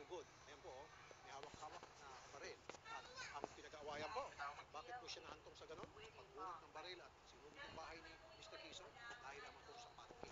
good. Ayan po, oh, may hawak-hawak na baril. At ang pinag-aawayan po, bakit po siya nahantong sa ganon? Pagbunot ng baril at sinugod yung bahay ni Mr. Quezon dahil lamang po sa parking.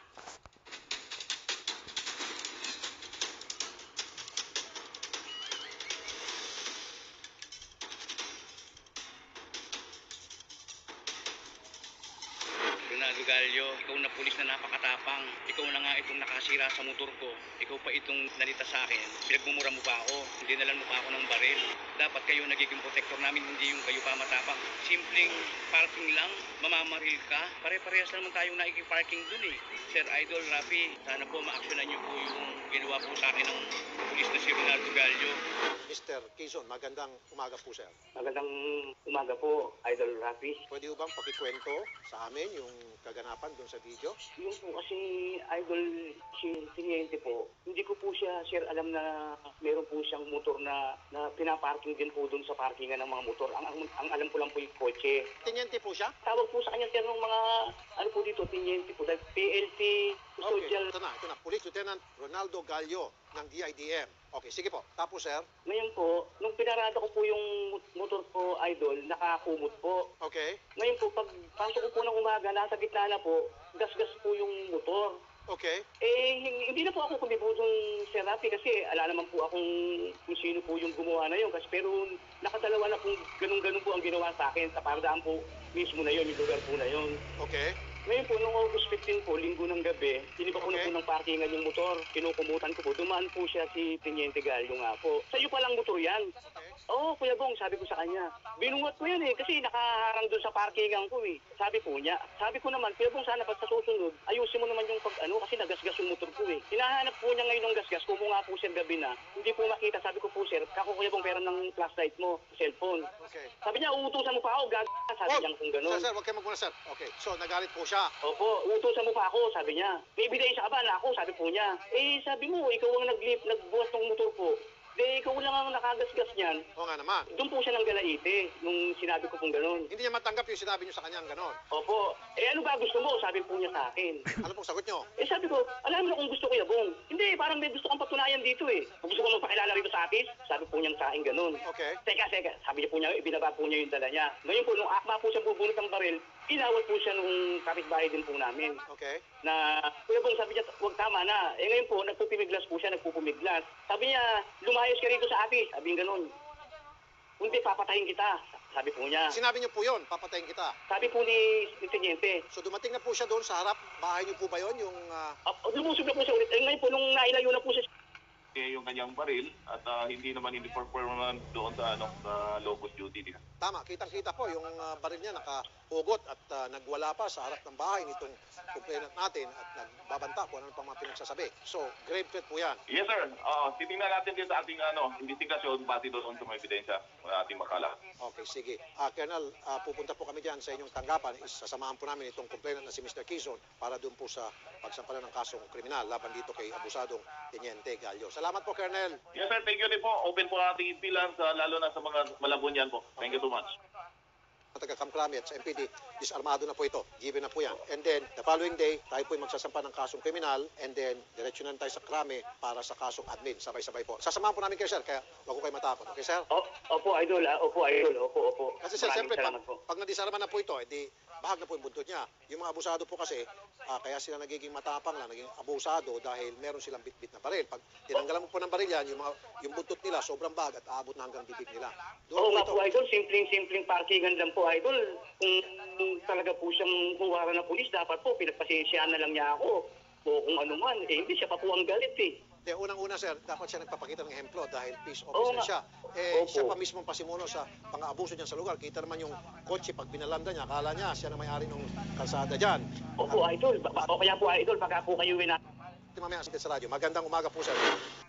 Ronaldo Gallo, ikaw na pulis na napakatapang. Ikaw na nga itong nakasira sa motor ko. Ikaw pa itong nalita sa akin. Pinagmumura mo pa ako. Dinalan mo pa ako ng baril. Dapat kayo nagiging protector namin, hindi yung kayo pa matapang. Simpleng parking lang, mamamaril ka. Pare-parehas naman tayong naikiparking dun eh. Sir Idol, Rafi, sana po ma-actionan niyo po yung ginawa po sa akin ng pulis na si Ronaldo Gallo. Mr. Quezon, magandang umaga po, sir. Magandang umaga po, Idol Rafi. Pwede po bang pakikwento sa amin yung kaganapan doon sa video? Yung po kasi idol si Tiniente po, hindi ko po siya sir alam na meron po siyang motor na pinaparking din po doon sa parkingan ng mga motor. Ang alam ko lang po yung kotse. Tiniente po siya? Tawag po sa kanya sir ng mga ano po dito, Tiniente po, like PLT, Okay, Custodial. ito na. Police Lieutenant Ronaldo Gallo ng DIDM. Okay, sige po. Tapos, sir? Ngayon po, nung pinarada ko po yung motor ko idol, nakakumot po. Okay. Ngayon po, pag pasok ko po ng umaga, nasa gitna na po, gas-gas po yung motor. Okay. Hindi na po ako kumibudong Sir Rafi kasi ala naman po akong kung sino po yung gumawa na yun. Kasi pero nakadalawa na pong ganun-ganun po ang ginawa sa akin. Sa Pardaan po mismo na yun, yung lugar po na yun. Okay. Ngayon po, noong August 15 po, linggo ng gabi, tiniba ko na po ng parkingan yung motor. Kinukumutan ko po. Dumaan po siya si Tiniente Gallo nga po. Sa'yo palang motor yan. Okay. Oo, Kuya Bong, sabi ko sa kanya. Binungot ko yan eh, kasi nakaharang doon sa parkingan ko eh. Sabi po niya. Sabi ko naman, Kuya Bong, sana pag sa susunod, ayusin mo naman yung kasi nagasgas yung motor ko eh. Hinahanap po niya ngayon ng gasgas, kung nga po sir gabi na, hindi po makita. Sabi ko po sir, kako Kuya Bong, pera ng flashlight mo, cellphone. Okay. Sabi niya, uutusan mo pa ako, sabi niya kung gano'n. Sir, huwag kayo magmuna, sir. Okay. So, nagalit po siya. Opo, uutusan mo pa ako, sabi niya. May ebidensya ka ba na ako, sabi po niya. Sabi mo, ikaw ang nagbuhat ng motor ko. Ikaw lang ang nakagasgas niyan. Oo nga naman. Doon po siya nang galaite, nung sinabi ko pong gano'n. Hindi niya matanggap yung sinabi niyo sa kanyang ganon. Opo. Ano ba gusto mo? Sabi po niya sa akin. Ano pong sagot niyo? Sabi ko, alam mo kung gusto ko yabong. Hindi, parang may gusto kang patunayan dito eh. Gusto ko magpakilala rito sa akin. Sabi po niya sa akin ganun. Okay. Teka. Sabi niya po niya, ibinaba po niya yung dala niya. Ngayon po, nung akma po siya bubunot ng baril, inawat po siya nung kapitbahay din po namin. Okay. Na, Kuya Bong, sabi niya, huwag tama na. Ngayon po, nagpupumiglas po siya, nagpupumiglas. Sabi niya, lumayos ka rito sa akin. Sabi niya ganun. Hindi, papatayin kita. Sabi po niya. Sinabi niyo po yun, papatayin kita. Sabi po ni Tiniente. So, dumating na po siya doon sa harap. Bahay niyo po ba yun? Yung, Lumusog na po siya ulit. Ngayon po, nung nailayo na po siya yung kanyang baril at hindi perform doon sa sa locus duty nila. Tama, kitang-kita po yung baril niya nakahugot at nagwala pa sa harap ng bahay nitong complainant natin at nagbabanta kung ano pang mga pinagsasabi. So, grave threat po yan. Yes sir, titingnan natin din sa ating investigasyon base doon sa mga ebidensya na ating makala. Okay, sige. Colonel, pupunta po kami dyan sa inyong tanggapan. Sasamahan po namin itong complainant na si Mr. Quezon para doon po sa pagsampalan ng kasong kriminal laban dito kay abusadong Tiniente Gallo. Salamat po, Colonel. Yes sir, thank you din po. Open po ang ating ipilan lalo na sa mga malabunyan po. Thank you so much. Taga-Kamkrami at sa MPD, disarmado na po ito. Given na po yan. And then, the following day, tayo po magsasampa ng kasong kriminal and then, diretso na tayo sa Krame para sa kasong admin. Sabay-sabay po. Sasamahan po namin kayo, sir, kaya wag ko kayo matakot. Okay, sir? Opo, idol. Opo. Kasi, sir, siyempre, Maraming salamat po. pag nadisarma na po ito, edi bahag na po yung buntot niya. Yung mga abusado po kasi, kaya sila nagiging matapang lang, naging abusado dahil meron silang bitbit na baril. Pag tinanggalan mo po ng baril yan, yung buntot nila sobrang bahag at aabot na hanggang bibig nila. Oo nga po, idol. Simpleng parkingan lang po, idol. Kung talaga po siyang kuwara na pulis, dapat po pinagpasensyahan na lang niya ako. O kung ano man, hindi siya pa po ang galit eh. Unang-una, sir, dapat siya nagpapakita ng ehemplo dahil peace officer siya. Siya pa mismo pasimuno sa pang-aabuso niyan sa lugar. Kita naman yung kotse pag binalanda niya, akala niya siya na may-ari ng kalsada dyan. Opo, idol. O kaya po, idol, pagka po kayo Mamaya sa radyo. Magandang umaga po, sir.